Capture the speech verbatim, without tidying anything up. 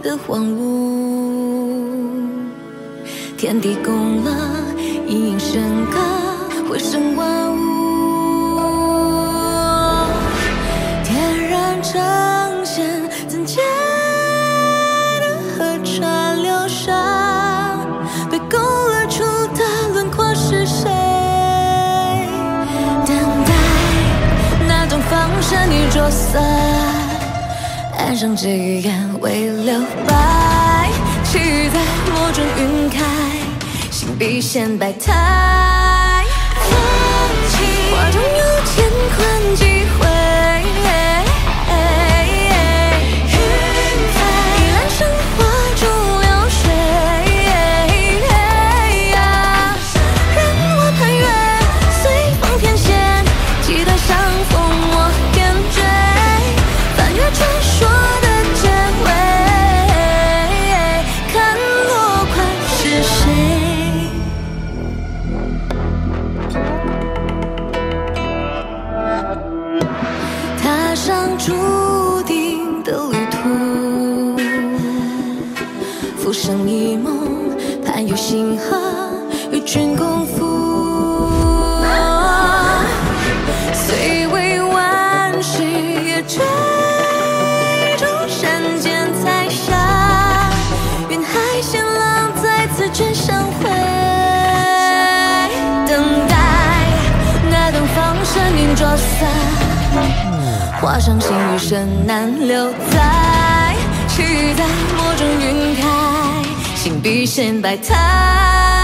的荒芜，天地共乐，一应笙歌，回声万物。天然呈现曾经的河川流沙，被勾勒出的轮廓是谁？等待那种放射你着色。 岸上几眼未留白，期待某种晕开，心笔现百态。放弃，画中有乾坤几回，云飞，依然生活中流水。任我攀越，随风翩跹，期待相逢我点缀，翻越传说。 上注定的旅途，浮生一梦，攀越星河，与君共赴。虽为万世，也追逐山间彩霞，云海险浪再次卷相会，等待那等放射凝着色。 画上心与神难留在，期待某种晕开，心笔现百态。